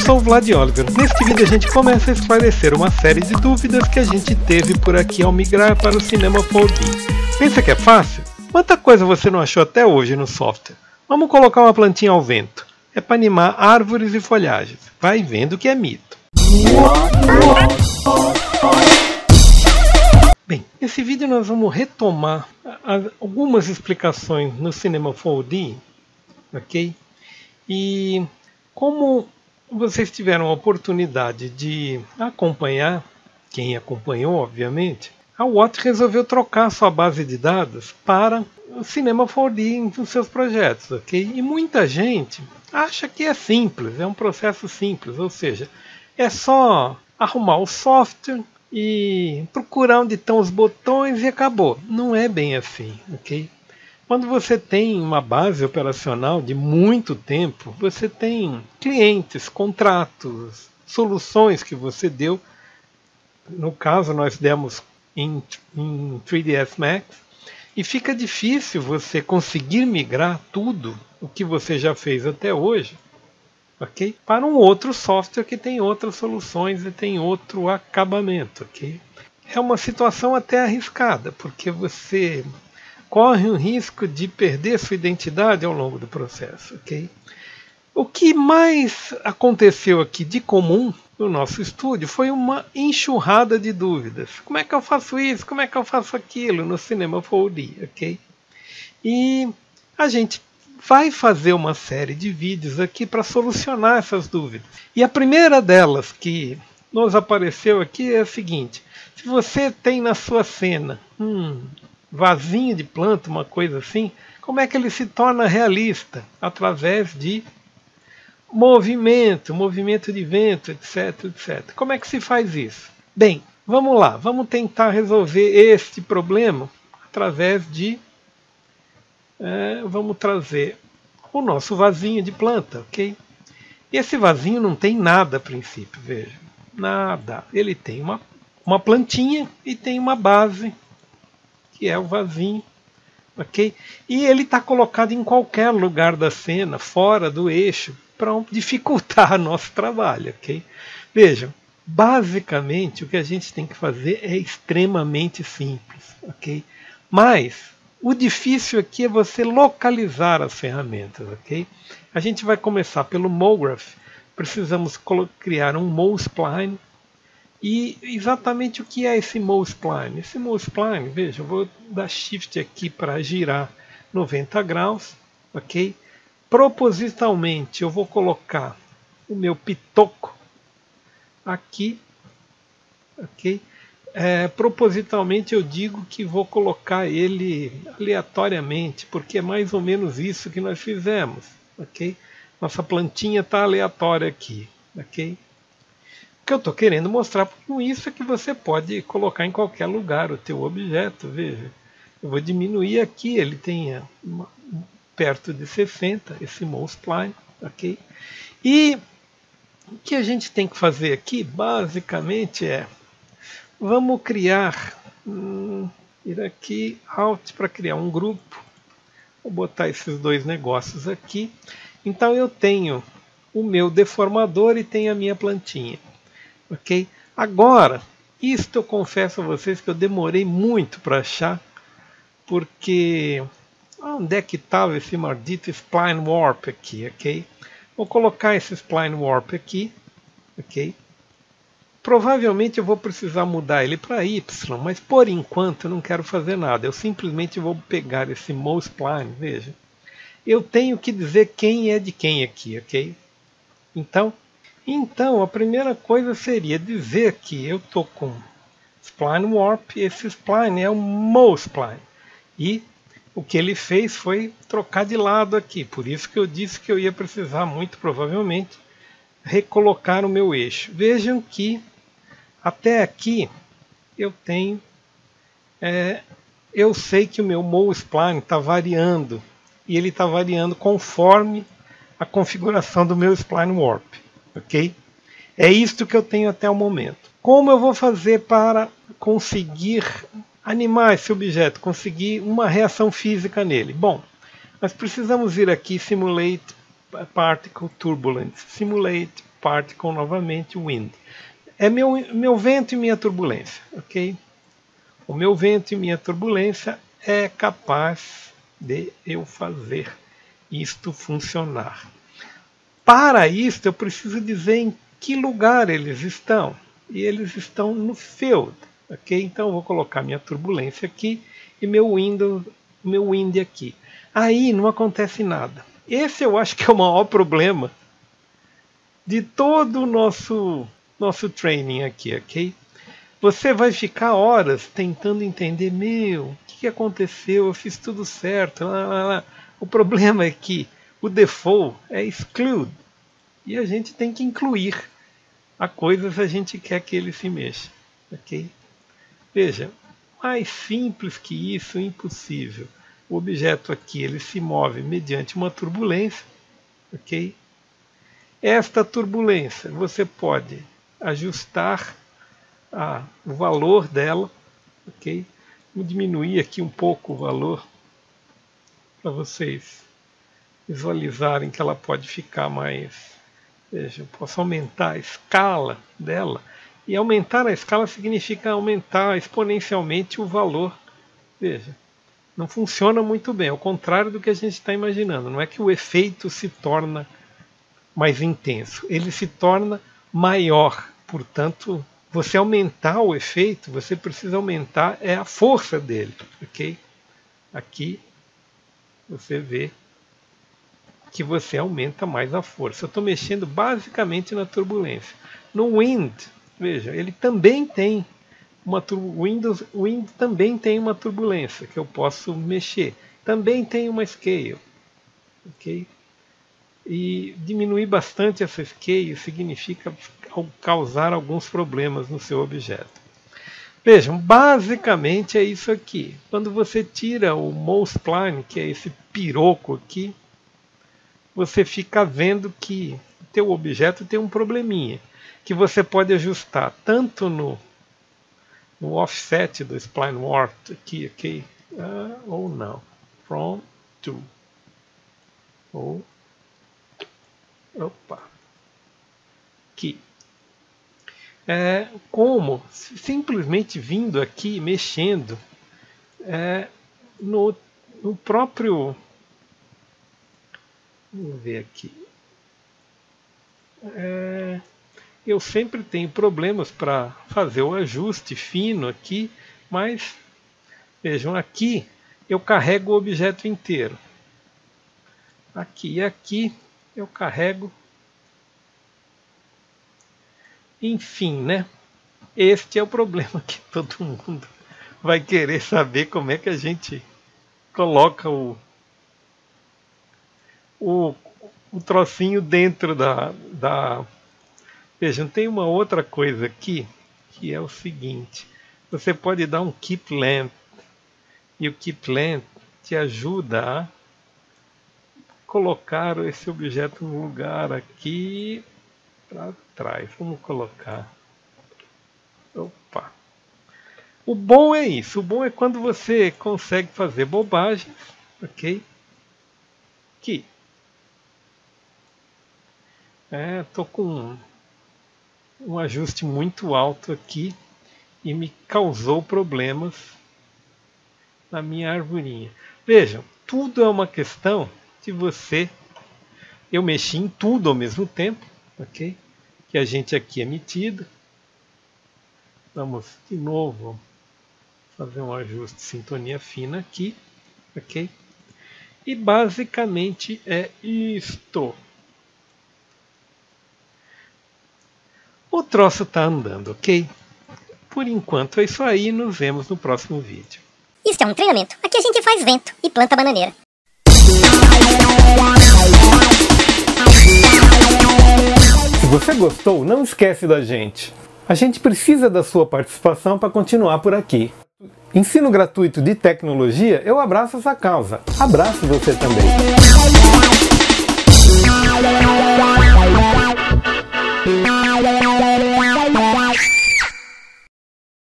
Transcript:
sou o Vlad Oliver. Neste vídeo a gente começa a esclarecer uma série de dúvidas que a gente teve por aqui ao migrar para o Cinema 4D. Pensa que é fácil? Quanta coisa você não achou até hoje no software? Vamos colocar uma plantinha ao vento. É para animar árvores e folhagens. Vai vendo que é mito. Bem, nesse vídeo nós vamos retomar algumas explicações no Cinema 4D, ok? E como vocês tiveram a oportunidade de acompanhar, quem acompanhou obviamente, a Watt resolveu trocar sua base de dados para o Cinema 4D nos seus projetos, ok? E muita gente acha que é simples, é um processo simples, ou seja, é só arrumar o software e procurar onde estão os botões e acabou. Não é bem assim, ok? Quando você tem uma base operacional de muito tempo, você tem clientes, contratos, soluções que você deu. No caso, nós demos em 3ds Max. E fica difícil você conseguir migrar tudo o que você já fez até hoje, ok? Para um outro software que tem outras soluções e tem outro acabamento, ok? É uma situação até arriscada, porque você corre o risco de perder sua identidade ao longo do processo, ok? O que mais aconteceu aqui de comum no nosso estúdio foi uma enxurrada de dúvidas. Como é que eu faço isso? Como é que eu faço aquilo no Cinema 4D, ok? E a gente vai fazer uma série de vídeos aqui para solucionar essas dúvidas. E a primeira delas que nos apareceu aqui é a seguinte: se você tem na sua cena vasinho de planta, uma coisa assim, como é que ele se torna realista? Através de movimento de vento, etc, etc. Como é que se faz isso? Bem, vamos lá, vamos tentar resolver este problema através de... vamos trazer o nosso vasinho de planta, ok? E esse vasinho não tem nada a princípio, veja, nada. Ele tem uma plantinha e tem uma base, que é o vasinho, ok? E ele está colocado em qualquer lugar da cena, fora do eixo, para dificultar nosso trabalho, ok? Vejam, basicamente o que a gente tem que fazer é extremamente simples, ok? Mas o difícil aqui é você localizar as ferramentas, ok? A gente vai começar pelo MoGraph. Precisamos criar um MoSpline. E exatamente o que é esse MoSpline? Esse MoSpline, veja, eu vou dar Shift aqui para girar 90 graus, ok? Propositalmente eu vou colocar o meu pitoco aqui, ok? Propositalmente eu digo que vou colocar ele aleatoriamente, porque é mais ou menos isso que nós fizemos, ok? Nossa plantinha está aleatória aqui, ok? O que eu estou querendo mostrar com isso é que você pode colocar em qualquer lugar o teu objeto, veja. Eu vou diminuir aqui, ele tem perto de 60, esse MoSpline, ok? E o que a gente tem que fazer aqui, basicamente, vamos criar, ir aqui, Alt para criar um grupo, vou botar esses dois negócios aqui. Então eu tenho o meu deformador e tenho a minha plantinha, ok? Agora, isto eu confesso a vocês que eu demorei muito para achar, porque onde é que estava esse maldito Spline Warp aqui, ok? Vou colocar esse Spline Warp aqui, ok? Provavelmente eu vou precisar mudar ele para Y, mas por enquanto eu não quero fazer nada. Eu simplesmente vou pegar esse MoSpline, veja. Eu tenho que dizer quem é de quem aqui, ok? Então a primeira coisa seria dizer que eu estou com Spline Warp, esse Spline é o MoSpline. E o que ele fez foi trocar de lado aqui, por isso que eu disse que eu ia precisar muito provavelmente recolocar o meu eixo. Vejam que até aqui eu tenho, eu sei que o meu MoSpline está variando, e ele está variando conforme a configuração do meu Spline Warp, ok? É isto que eu tenho até o momento. Como eu vou fazer para conseguir animar esse objeto, conseguir uma reação física nele? Bom, nós precisamos vir aqui, Simulate Particle Turbulence, Simulate particle novamente, wind. É meu vento e minha turbulência, ok? O meu vento e minha turbulência é capaz de eu fazer isto funcionar. Para isso, eu preciso dizer em que lugar eles estão. E eles estão no field, ok? Então, eu vou colocar minha turbulência aqui e meu wind aqui. Aí não acontece nada. Esse eu acho que é o maior problema de todo o nosso training aqui, ok? Você vai ficar horas tentando entender, o que aconteceu, eu fiz tudo certo. O problema é que o default é exclude. E a gente tem que incluir a coisa se a gente quer que ele se mexa, ok? Veja, mais simples que isso, impossível. O objeto aqui ele se move mediante uma turbulência, ok? Esta turbulência você pode ajustar o valor dela, ok? Vou diminuir aqui um pouco o valor para vocês visualizarem que ela pode ficar mais. Veja, eu posso aumentar a escala dela. E aumentar a escala significa aumentar exponencialmente o valor. Veja, não funciona muito bem, ao contrário do que a gente está imaginando. Não é que o efeito se torna mais intenso, ele se torna maior. Portanto, você aumentar o efeito, você precisa aumentar a força dele, ok? Aqui você vê que você aumenta mais a força. Eu estou mexendo basicamente na turbulência. No wind, veja, ele também tem wind também tem uma turbulência que eu posso mexer. Também tem uma scale, ok? E diminuir bastante essa scale significa causar alguns problemas no seu objeto. Vejam, basicamente é isso aqui. Quando você tira o MousePlan, que é esse piroco aqui, você fica vendo que o teu objeto tem um probleminha, que você pode ajustar tanto no offset do spline warp aqui, ok? Ou não. From to. Ou aqui. Como simplesmente vindo aqui, mexendo no próprio. Vamos ver aqui. Eu sempre tenho problemas para fazer o ajuste fino aqui, mas vejam, aqui eu carrego o objeto inteiro. Aqui e aqui eu carrego. Enfim, né? Este é o problema que todo mundo vai querer saber como é que a gente coloca o trocinho dentro da... Vejam, tem uma outra coisa aqui, que é o seguinte. Você pode dar um keep length. E o keep length te ajuda a colocar esse objeto no lugar aqui para trás. Vamos colocar. O bom é isso. O bom é quando você consegue fazer bobagens, ok? Aqui. Estou com um ajuste muito alto aqui e me causou problemas na minha arvorinha. Vejam, tudo é uma questão de você... Eu mexi em tudo ao mesmo tempo, ok? Que a gente aqui é metido. Vamos de novo fazer um ajuste de sintonia fina aqui, ok? E basicamente é isto. O troço está andando, ok? Por enquanto é isso aí, nos vemos no próximo vídeo. Isso é um treinamento. Aqui a gente faz vento e planta bananeira. Se você gostou, não esquece da gente. A gente precisa da sua participação para continuar por aqui. Ensino gratuito de tecnologia, eu abraço essa causa. Abraço você também.